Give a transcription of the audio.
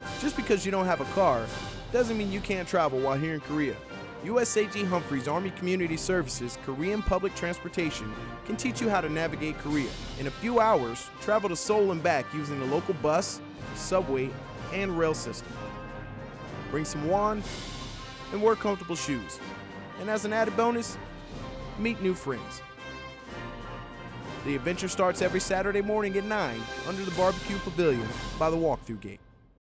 Just because you don't have a car doesn't mean you can't travel while here in Korea. USAG Humphrey's Army Community Services Korean Public Transportation can teach you how to navigate Korea. In a few hours, travel to Seoul and back using the local bus, subway, and rail system. Bring some won and wear comfortable shoes. And as an added bonus, meet new friends. The adventure starts every Saturday morning at 9 under the barbecue pavilion by the walk-through gate.